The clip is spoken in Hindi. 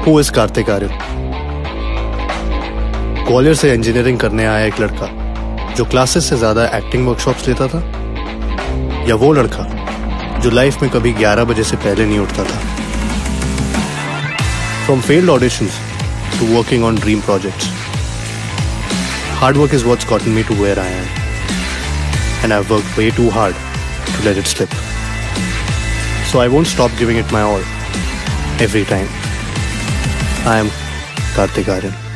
Who is Kartik Aaryan? ग्वालियर से इंजीनियरिंग करने आया एक लड़का जो क्लासेस से ज्यादा एक्टिंग वर्कशॉप्स लेता था, या वो लड़का जो लाइफ में कभी 11 बजे से पहले नहीं उठता था? From failed auditions to working on dream projects, hard work is what's gotten me to where I am, and I've worked way too hard to let it slip. So I won't stop giving it my all every time. I am Karthik Aryan.